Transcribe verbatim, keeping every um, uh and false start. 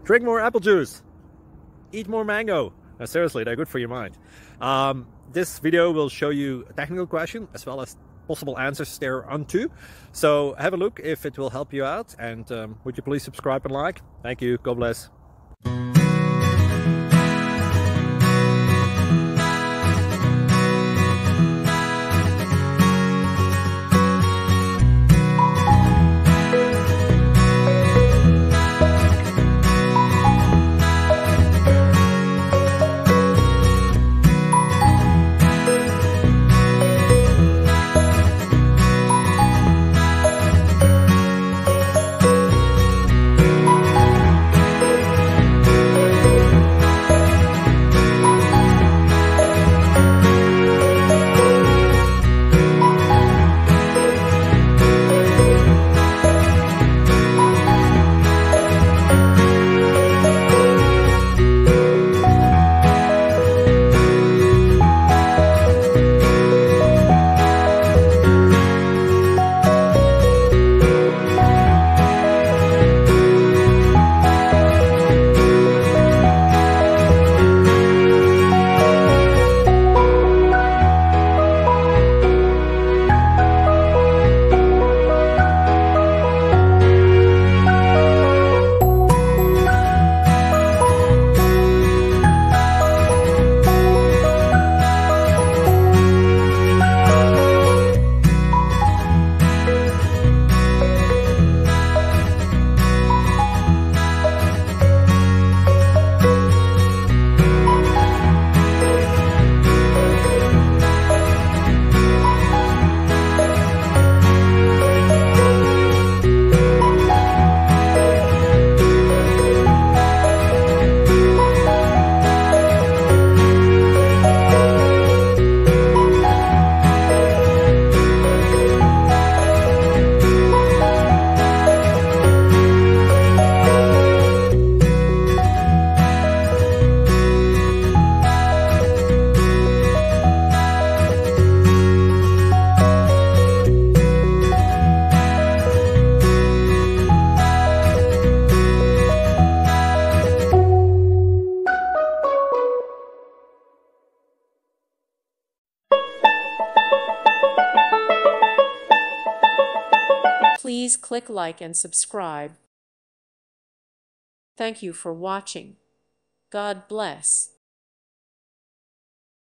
Drink more apple juice. Eat more mango. Uh, seriously, they're good for your mind. Um, this video will show you a technical question as well as possible answers thereunto. So have a look if it will help you out, and um, would you please subscribe and like? Thank you. God bless. Please click like and subscribe. Thank you for watching. God bless.